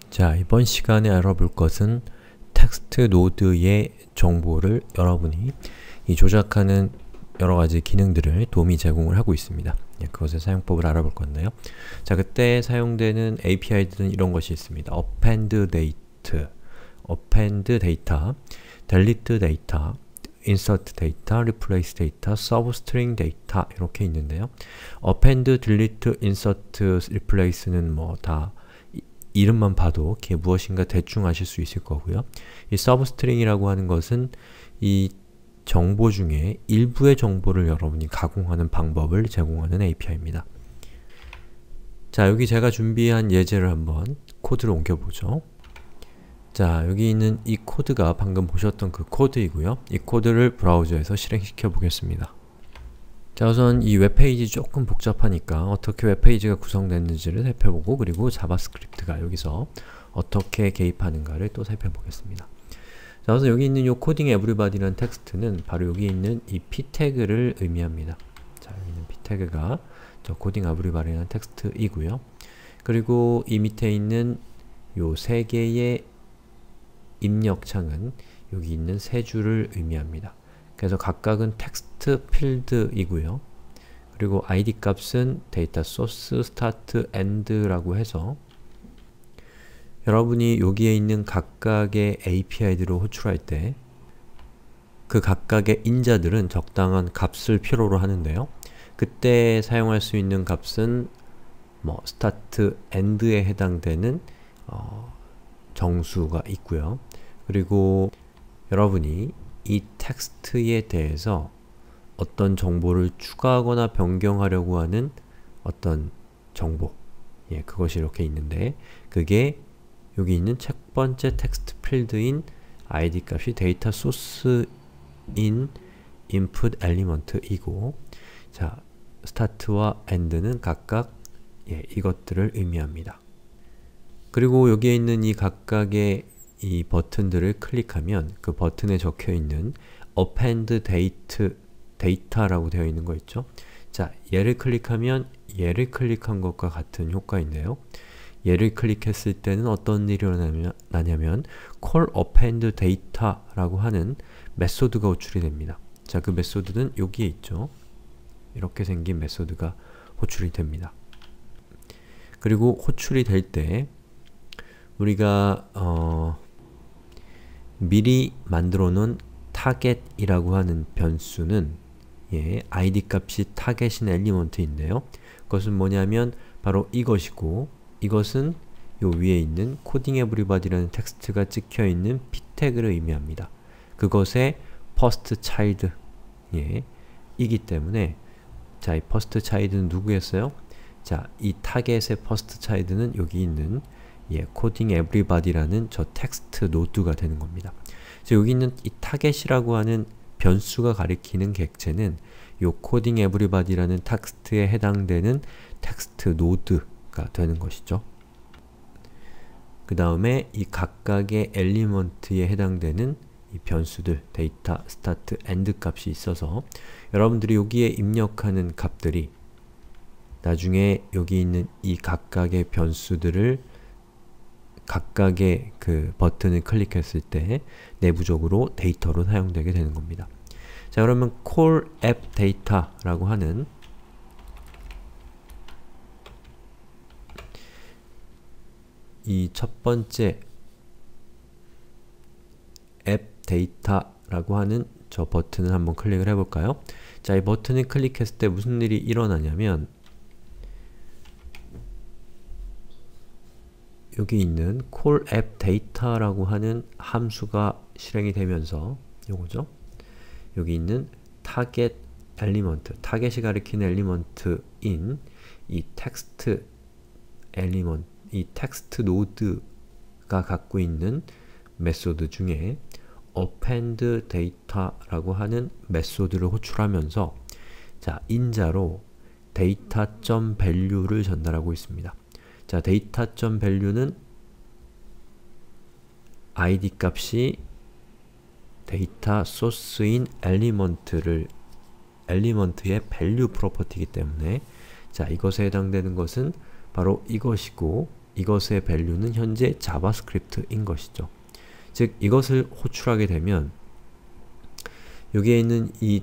자, 이번 시간에 알아볼 것은 텍스트 노드의 정보를 여러분이 조작하는 여러가지 기능들을 도움이 제공을 하고 있습니다. 그것의 사용법을 알아볼 건데요. 자, 그때 사용되는 API들은 이런 것이 있습니다. append date, append data, delete data, insert data, replace data, substring data 이렇게 있는데요. append, delete, insert, replace는 뭐 다 이름만 봐도 그게 무엇인가 대충 아실 수 있을 거고요. 이 substring이라고 하는 것은 이 정보 중에 일부의 정보를 여러분이 가공하는 방법을 제공하는 API입니다. 자, 여기 제가 준비한 예제를 한번 코드를 옮겨보죠. 자, 여기 있는 이 코드가 방금 보셨던 그 코드이고요. 이 코드를 브라우저에서 실행시켜 보겠습니다. 자, 우선 이 웹페이지 조금 복잡하니까 어떻게 웹페이지가 구성됐는지를 살펴보고 그리고 자바스크립트가 여기서 어떻게 개입하는가를 또 살펴보겠습니다. 자, 우선 여기 있는 이 코딩 에브리바디라는 텍스트는 바로 여기 있는 이 p 태그를 의미합니다. 자, 여기 있는 p 태그가 저 코딩 에브리바디라는 텍스트이고요. 그리고 이 밑에 있는 요 세 개의 입력창은 여기 있는 세 줄을 의미합니다. 그래서 각각은 텍스트 필드이고요. 그리고 id 값은 데이터 소스, 스타트, 엔드라고 해서 여러분이 여기에 있는 각각의 API들을 호출할 때 그 각각의 인자들은 적당한 값을 필요로 하는데요. 그때 사용할 수 있는 값은 뭐 스타트, 엔드에 해당되는 정수가 있고요. 그리고 여러분이 이 텍스트에 대해서 어떤 정보를 추가하거나 변경하려고 하는 어떤 정보, 그것이 이렇게 있는데 그게 여기 있는 첫 번째 텍스트 필드인 id 값이 데이터 소스인 input element이고, 자, start와 end는 각각 이것들을 의미합니다. 그리고 여기에 있는 이 각각의 이 버튼들을 클릭하면 그 버튼에 적혀있는 append data라고 되어 있는 거 있죠? 자, 얘를 클릭하면 얘를 클릭한 것과 같은 효과인데요. 얘를 클릭했을 때는 어떤 일이 일어나냐면 call append data라고 하는 메소드가 호출이 됩니다. 자, 그 메소드는 여기에 있죠. 이렇게 생긴 메소드가 호출이 됩니다. 그리고 호출이 될 때 우리가 미리 만들어 놓은 target이라고 하는 변수는 id 값이 target인 엘리먼트인데요. 그것은 뭐냐면 바로 이것이고, 이것은 요 위에 있는 코딩 에브리바디라는 텍스트가 찍혀 있는 p 태그를 의미합니다. 그것의 first child 이기 때문에, 자, 이 first child는 누구였어요? 자, 이 target의 first child는 여기 있는 코딩 에브리바디라는 저 텍스트 노드가 되는 겁니다. 그래서 여기 있는 이 타겟이라고 하는 변수가 가리키는 객체는 요 코딩 에브리바디라는 텍스트에 해당되는 텍스트 노드가 되는 것이죠. 그 다음에 이 각각의 엘리먼트에 해당되는 이 변수들, 데이터, 스타트, 엔드 값이 있어서 여러분들이 여기에 입력하는 값들이 나중에 여기 있는 이 각각의 변수들을 각각의 그 버튼을 클릭했을 때 내부적으로 데이터로 사용되게 되는 겁니다. 자, 그러면 call app data라고 하는 이 첫 번째 app data라고 하는 저 버튼을 한번 클릭을 해볼까요? 자, 이 버튼을 클릭했을 때 무슨 일이 일어나냐면 여기 있는 call app data라고 하는 함수가 실행이 되면서 요거죠. 여기 있는 target element, 타겟이 가리키는 엘리먼트인 이 텍스트 엘리먼트, 이 텍스트 노드가 갖고 있는 메소드 중에 append data라고 하는 메소드를 호출하면서, 자, 인자로 data.value를 전달하고 있습니다. 자, data.value는 id 값이 데이터 소스인 엘리먼트의 value 프로퍼티이기 때문에, 자, 이것에 해당되는 것은 바로 이것이고, 이것의 value는 현재 자바스크립트인 것이죠. 즉, 이것을 호출하게 되면 여기에 있는 이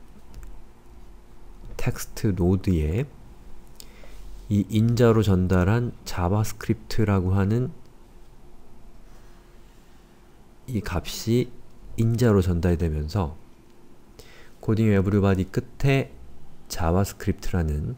텍스트 노드에 이 인자로 전달한 자바스크립트라고 하는 이 값이 인자로 전달이 되면서 코딩 에브리바디 끝에 자바스크립트라는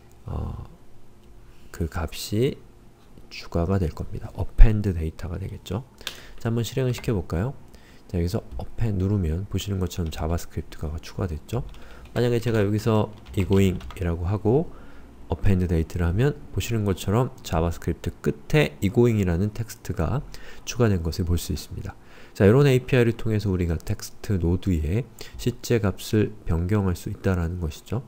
그 값이 추가가 될 겁니다. append 데이터가 되겠죠. 자, 한번 실행을 시켜볼까요? 자, 여기서 append 누르면 보시는 것처럼 자바스크립트가 추가됐죠. 만약에 제가 여기서 egoing 이라고 하고 append 데이터를 하면 보시는 것처럼 자바스크립트 끝에 egoing 이라는 텍스트가 추가된 것을 볼 수 있습니다. 자, 이런 API를 통해서 우리가 텍스트 노드의 실제 값을 변경할 수 있다는 것이죠.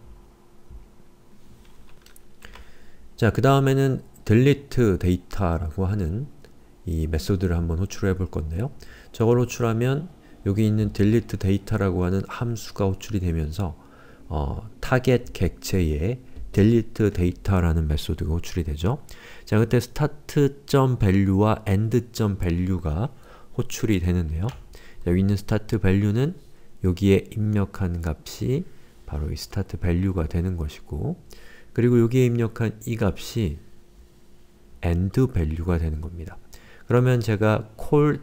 자, 그 다음에는 delete data라고 하는 이 메소드를 한번 호출해 볼 건데요. 저걸 호출하면 여기 있는 delete data라고 하는 함수가 호출이 되면서 타겟 객체에 delete data라는 메소드가 호출이 되죠. 자, 그때 start.value와 end.value가 호출이 되는데요. 여기 있는 start value는 여기에 입력한 값이 바로 이 start value가 되는 것이고, 그리고 여기에 입력한 이 값이 end value가 되는 겁니다. 그러면 제가 call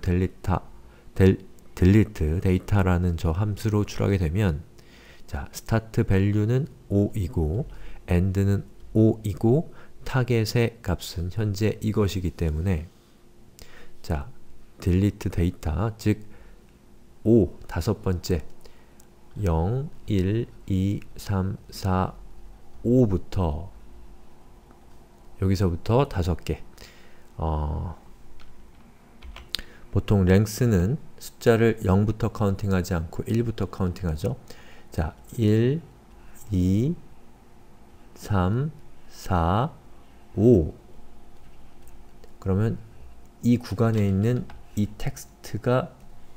delete data라는 저 함수로 호출하게 되면, 자, start value는 5이고 end는 5이고 타겟의 값은 현재 이것이기 때문에, 자, delete data, 즉 5, 다섯 번째 0, 1, 2, 3, 4, 5부터 여기서부터 5개 보통 length는 숫자를 0부터 카운팅하지 않고 1부터 카운팅하죠. 자, 1, 2, 3, 4, 5 그러면 이 구간에 있는 이 텍스트가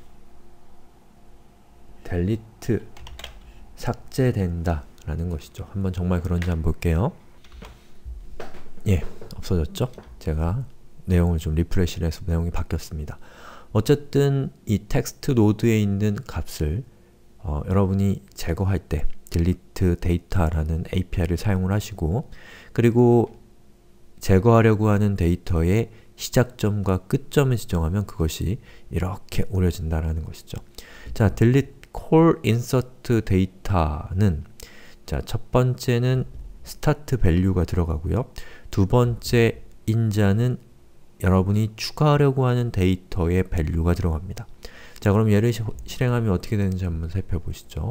delete, 삭제된다 라는 것이죠. 한번 정말 그런지 한번 볼게요. 예, 없어졌죠? 제가 내용을 좀 리프레시를 해서 내용이 바뀌었습니다. 어쨌든 이 텍스트 노드에 있는 값을 여러분이 제거할 때 delete data라는 API를 사용을 하시고, 그리고 제거하려고 하는 데이터의 시작점과 끝점을 지정하면 그것이 이렇게 오려진다라는 것이죠. 자, delete call insert data는, 자, 첫 번째는 start value가 들어가고요. 두 번째 인자는 여러분이 추가하려고 하는 데이터의 value가 들어갑니다. 자, 그럼 얘를 실행하면 어떻게 되는지 한번 살펴보시죠.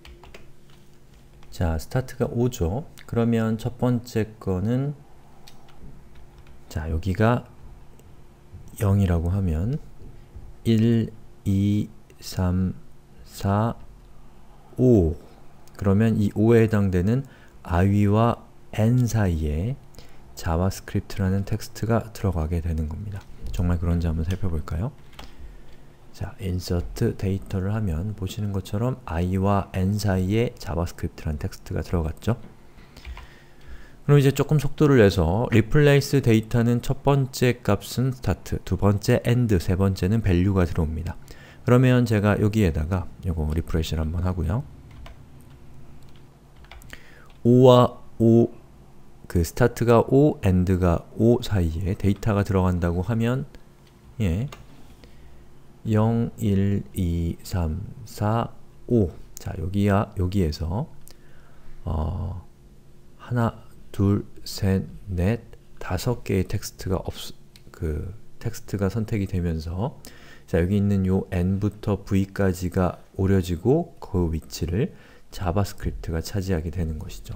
자, start가 5죠. 그러면 첫 번째 거는, 자, 여기가 0이라고 하면 1, 2, 3, 4, 5 그러면 이 5에 해당되는 i와 n 사이에 자바스크립트라는 텍스트가 들어가게 되는 겁니다. 정말 그런지 한번 살펴볼까요? 자, insert data를 하면 보시는 것처럼 i와 n 사이에 자바스크립트라는 텍스트가 들어갔죠? 그럼 이제 조금 속도를 내서 replace data는 첫 번째 값은 start, 두 번째 end, 세 번째는 value가 들어옵니다. 그러면 제가 여기에다가 요거 리프레시를 한번 하고요. 5와 5, 그 start가 5, end가 5 사이에 데이터가 들어간다고 하면, 예, 0, 1, 2, 3, 4, 5 자, 여기에서 하나, 둘, 셋, 넷, 5개의 텍스트가 선택이 되면서, 자, 여기 있는 요 n부터 v까지가 오려지고 그 위치를 자바스크립트가 차지하게 되는 것이죠.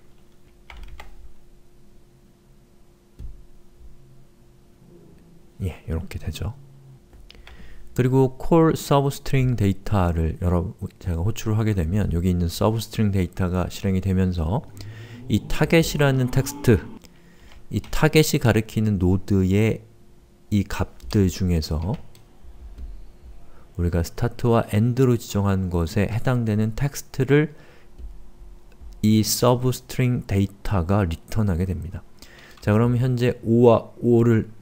예, 이렇게 되죠. 그리고 call substring data를 제가 호출을 하게 되면 여기 있는 substring data가 실행이 되면서 이 타겟이라는 텍스트, 이 타겟이 가리키는 노드의 이 값들 중에서 우리가 start와 end로 지정한 것에 해당되는 텍스트를 이 substring data가 return하게 됩니다. 자, 그럼 현재 5와 5를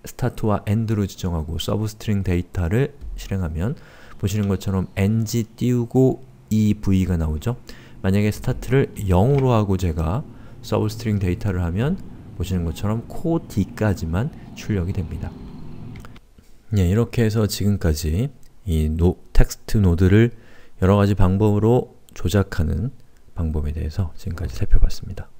start와 end로 지정하고 서브스트링 데이터를 실행하면 보시는 것처럼 ng 띄우고 ev가 나오죠? 만약에 start를 0으로 하고 제가 서브스트링 데이터를 하면 보시는 것처럼 code까지만 출력이 됩니다. 예, 이렇게 해서 지금까지 이 텍스트 노드를 여러가지 방법으로 조작하는 방법에 대해서 지금까지 살펴봤습니다.